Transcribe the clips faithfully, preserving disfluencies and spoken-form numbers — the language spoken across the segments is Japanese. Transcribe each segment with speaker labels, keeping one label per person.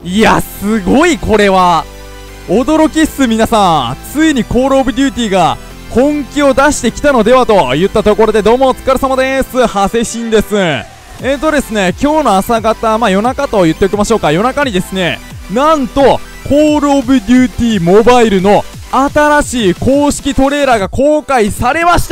Speaker 1: いや、すごいこれは。驚きっす皆さん。ついにコールオブデューティーが本気を出してきたのではといったところで、どうもお疲れ様です。ハセシンです。えーとですね、今日の朝方、まあ夜中と言っておきましょうか。夜中にですね、なんと、コールオブデューティーモバイルの新しい公式トレーラーが公開されました。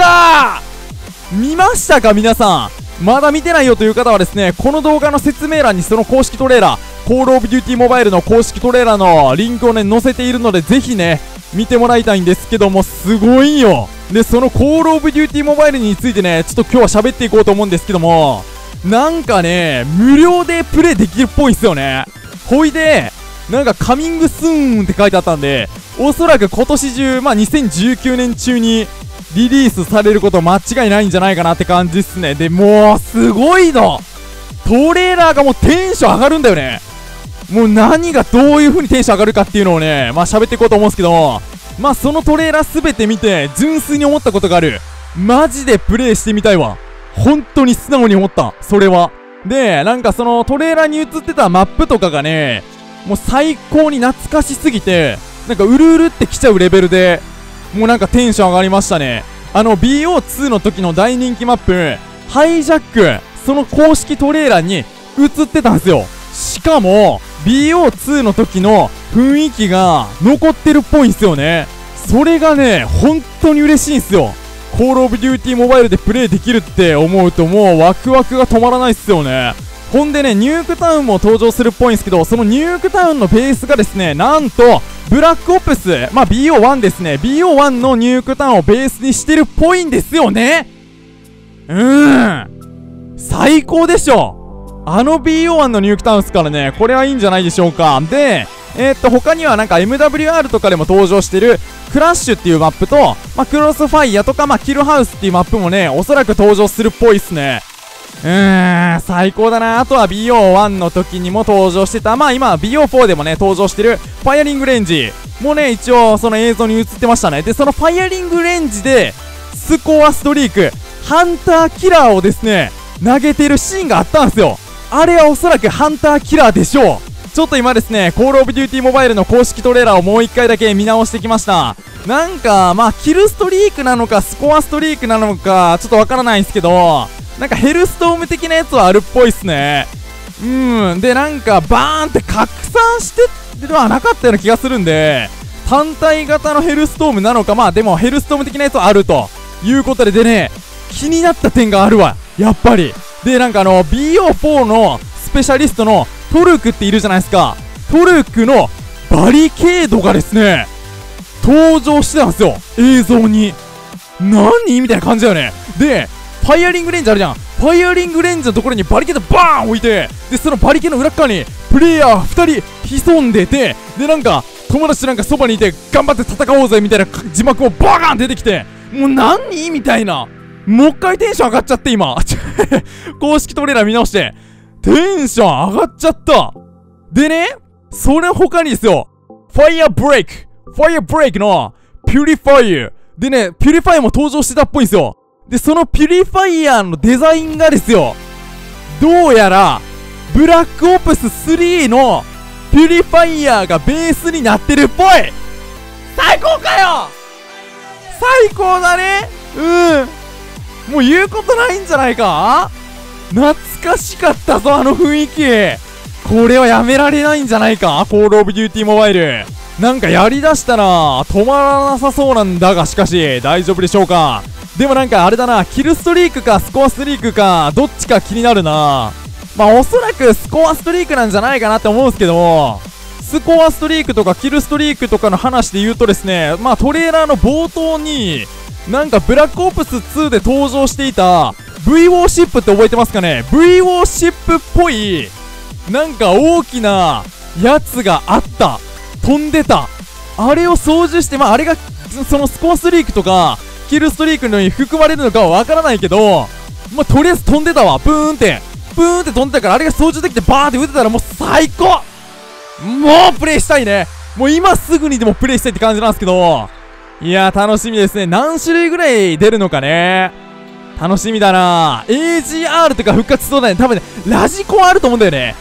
Speaker 1: 見ましたか皆さん。まだ見てないよという方はですね、この動画の説明欄にその公式トレーラー、コールオブデューティーモバイルの公式トレーラーのリンクをね、載せているので、ぜひね、見てもらいたいんですけども、すごいよ。で、そのコールオブデューティーモバイルについてね、ちょっと今日は喋っていこうと思うんですけども、なんかね、無料でプレイできるっぽいんすよね。ほいで、なんかカミングスーンって書いてあったんで、おそらく今年中、まあにせんじゅうきゅうねん中にリリースされること間違いないんじゃないかなって感じっすね。で、もうすごいの。トレーラーがもうテンション上がるんだよね。もう何がどういう風にテンション上がるかっていうのをね、まあ喋っていこうと思うんですけど、まあそのトレーラーすべて見て純粋に思ったことがある。マジでプレイしてみたいわ。本当に素直に思った。それは。で、なんかそのトレーラーに映ってたマップとかがね、もう最高に懐かしすぎて、なんかうるうるってきちゃうレベルで、もうなんかテンション上がりましたね。あの ビーオーツー の時の大人気マップ、ハイジャック、その公式トレーラーに映ってたんですよ。しかも、ビーオーツー の時の雰囲気が残ってるっぽいんすよね。それがね、本当に嬉しいんすよ。コールオブデューティーモバイルでプレイできるって思うともうワクワクが止まらないっすよね。ほんでね、ニュークタウンも登場するっぽいんすけど、そのニュークタウンのベースがですね、なんと、ブラックオプス、まあ ビーオーワン ですね。ビーオーワン のニュークタウンをベースにしてるっぽいんですよね。うーん。最高でしょ。あの ビーオーワン のニュークタウンっすからね、これはいいんじゃないでしょうか。で、えー、っと、他にはなんか エムダブリューアール とかでも登場してるクラッシュっていうマップと、まあ、クロスファイヤーとか、まあ、キルハウスっていうマップもね、おそらく登場するっぽいっすね。うーん、最高だな。あとは ビーオーワン の時にも登場してた、まあ今 ビーオーフォー でもね、登場してるファイアリングレンジもね、一応その映像に映ってましたね。で、そのファイアリングレンジで、スコアストリーク、ハンターキラーをですね、投げてるシーンがあったんですよ。あれはおそらくハンターキラーでしょう。ちょっと今ですね、コールオブデューティーモバイルの公式トレーラーをもう一回だけ見直してきました。なんか、まあ、キルストリークなのか、スコアストリークなのか、ちょっとわからないんですけど、なんかヘルストーム的なやつはあるっぽいっすね。うん。で、なんか、バーンって拡散してはなかったような気がするんで、単体型のヘルストームなのか、まあでもヘルストーム的なやつはあるということで、でね、気になった点があるわ。やっぱり。で、なんかあの、ビーオーフォー のスペシャリストのトルクっているじゃないですか。トルクのバリケードがですね、登場してたんですよ。映像に。何みたいな感じだよね。で、ファイアリングレンジあるじゃん。ファイアリングレンジのところにバリケードバーン置いて、で、そのバリケードの裏側にプレイヤーふたり潜んでて、で、なんか、友達なんかそばにいて、頑張って戦おうぜみたいな字幕もバーン出てきて、もう何みたいな。もう一回テンション上がっちゃって今。公式トレーラー見直して。テンション上がっちゃった。でね、それ他にですよ。ファイアブレイク。ファイアブレイクのピュリファイア。でね、ピュリファイアも登場してたっぽいんですよ。で、そのピュリファイヤーのデザインがですよ、どうやら、ブラックオプススリーのピュリファイヤーがベースになってるっぽい。最高かよ。最高だね。うん。もう言うことないんじゃないか。懐かしかったぞ、あの雰囲気。これはやめられないんじゃないか、コールオブデューティーモバイル。なんかやりだしたら止まらなさそうなんだが、しかし大丈夫でしょうか。でもなんかあれだな、キルストリークかスコアストリークかどっちか気になるな。まあおそらくスコアストリークなんじゃないかなって思うんですけども、スコアストリークとかキルストリークとかの話で言うとですね、まあトレーラーの冒頭になんかブラックオプスツーで登場していた V ウォーシップって覚えてますかね。 V ウォーシップっぽいなんか大きなやつがあった。飛んでた。あれを操縦して、まああれがそのスコアストリークとかキルストリークのに含まれるのかはわからないけど、まあとりあえず飛んでたわ。ブーンってブーンって飛んでたから、あれが操縦できてバーって撃てたらもう最高。もうプレイしたいね。もう今すぐにでもプレイしたいって感じなんですけど、いやー楽しみですね。何種類ぐらい出るのかね、楽しみだな。 エージーアール とか復活しそうだね。多分ねラジコンあると思うんだよね。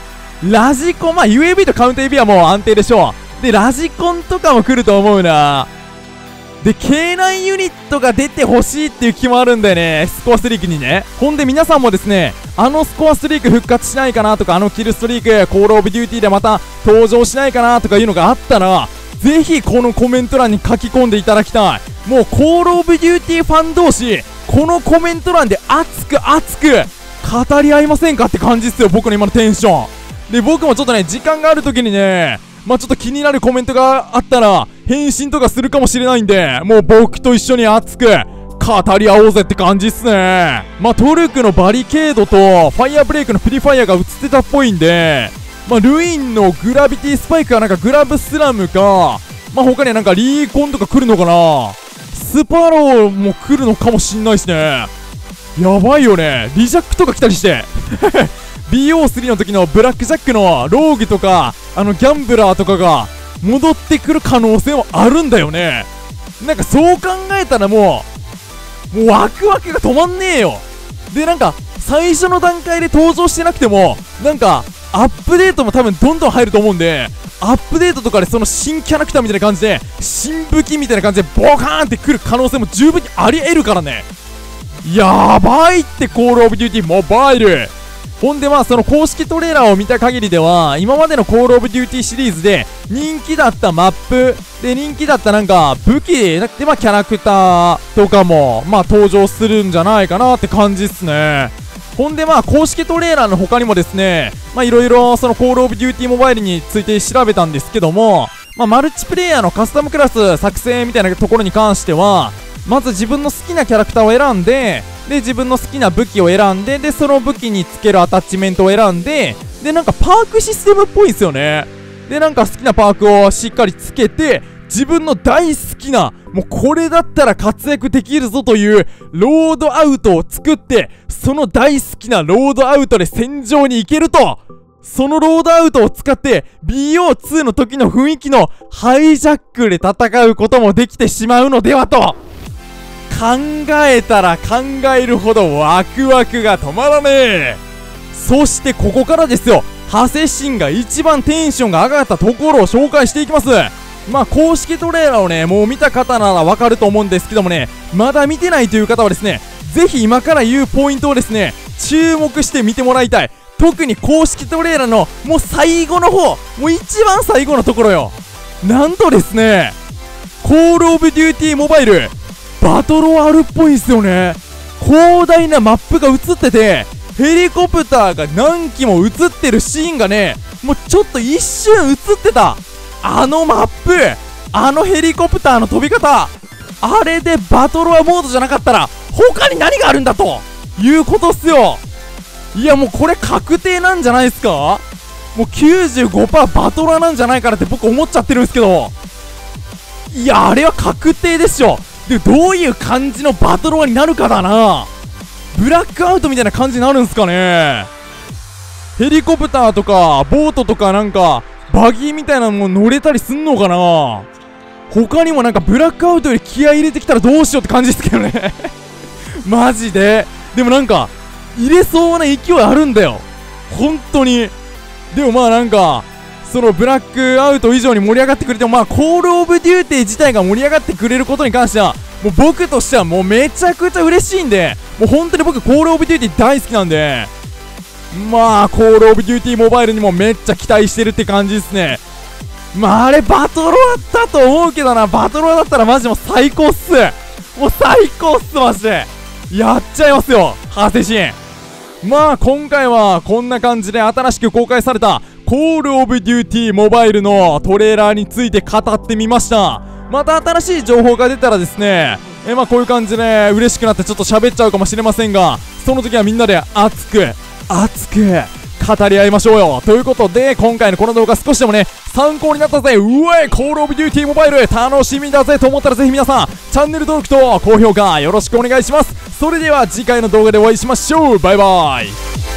Speaker 1: ラジコン、まあ ユーエーブイ とカウンター エービー はもう安定でしょう。で、ラジコンとかも来ると思うな。で、ケーナイン ユニットが出てほしいっていう気もあるんだよね。スコアストリークにね。ほんで皆さんもですね、あのスコアストリーク復活しないかなとか、あのキルストリーク、コールオブデューティーでまた登場しないかなとかいうのがあったら、ぜひこのコメント欄に書き込んでいただきたい。もうコールオブデューティーファン同士、このコメント欄で熱く熱く語り合いませんかって感じっすよ、僕の今のテンション。で、僕もちょっとね、時間がある時にね、まあちょっと気になるコメントがあったら返信とかするかもしれないんで、もう僕と一緒に熱く語り合おうぜって感じっすね。まあトルクのバリケードとファイアブレイクのプリファイアが映ってたっぽいんで、まあルインのグラビティスパイクかなんかグラブスラムか、まあ他にはなんかリーコンとか来るのかな、スパローも来るのかもしんないっすね。やばいよね。リジャックとか来たりしてビーオースリー の時のブラックジャックのローグとかあのギャンブラーとかが戻ってくる可能性もあるんだよね。なんかそう考えたらもうもうワクワクが止まんねえよ。でなんか最初の段階で登場してなくてもなんかアップデートも多分どんどん入ると思うんで、アップデートとかでその新キャラクターみたいな感じで新武器みたいな感じでボカーンってくる可能性も十分にあり得るからね。やばいってコールオブデューティーモバイル。ほんでまあその公式トレーラーを見た限りでは今までのコールオブデューティーシリーズで人気だったマップで人気だったなんか武器でまあキャラクターとかもまあ登場するんじゃないかなって感じっすね。ほんでまあ公式トレーラーの他にもですね、まあいろいろそのコールオブデューティーモバイルについて調べたんですけども、まあマルチプレイヤーのカスタムクラス作成みたいなところに関してはまず自分の好きなキャラクターを選んで、で自分の好きな武器を選んで、でその武器につけるアタッチメントを選んで、でなんかパークシステムっぽいんですよね。でなんか好きなパークをしっかりつけて自分の大好きなもうこれだったら活躍できるぞというロードアウトを作って、その大好きなロードアウトで戦場に行けると、そのロードアウトを使って ビーオーツー の時の雰囲気のハイジャックで戦うこともできてしまうのではと考えたら考えるほどワクワクが止まらねえ。そしてここからですよ、ハセシンが一番テンションが上がったところを紹介していきます。まあ公式トレーラーをねもう見た方ならわかると思うんですけどもね、まだ見てないという方はですね、ぜひ今から言うポイントをですね注目して見てもらいたい。特に公式トレーラーのもう最後の方、もう一番最後のところよ。なんとですね、コールオブデューティーモバイルバトロワールっぽいんすよね。広大なマップが映ってて、ヘリコプターが何機も映ってるシーンがね、もうちょっと一瞬映ってた。あのマップ、あのヘリコプターの飛び方、あれでバトロワモードじゃなかったら他に何があるんだということっすよ。いやもうこれ確定なんじゃないですか。もう きゅうじゅうごパーセント バトロワなんじゃないかなって僕思っちゃってるんですけど、いやあれは確定でしょ。でどういう感じのバトロワになるかだな。ブラックアウトみたいな感じになるんすかね。ヘリコプターとかボートとかなんかバギーみたいなのも乗れたりすんのかな。他にもなんかブラックアウトより気合い入れてきたらどうしようって感じですけどねマジで。でもなんか入れそうな勢いあるんだよ本当に。でもまあなんかそのブラックアウト以上に盛り上がってくれても、まあコールオブデューティー自体が盛り上がってくれることに関してはもう僕としてはもうめちゃくちゃ嬉しいんで、もう本当に僕コールオブデューティー大好きなんで、まあコールオブデューティーモバイルにもめっちゃ期待してるって感じですね。まああれバトロワだと思うけどな、バトロワだったらマジもう最高っす。もう最高っすマジで。やっちゃいますよハーセシン。まあ今回はこんな感じで新しく公開されたコールオブデューティーモバイルのトレーラーについて語ってみました。また新しい情報が出たらですね、えまあこういう感じで嬉しくなってちょっと喋っちゃうかもしれませんが、その時はみんなで熱く熱く語り合いましょうよ。ということで今回のこの動画少しでもね参考になったぜ。うわいコールオブデューティーモバイル楽しみだぜと思ったらぜひ皆さんチャンネル登録と高評価よろしくお願いします。それでは次回の動画でお会いしましょう。バイバイ。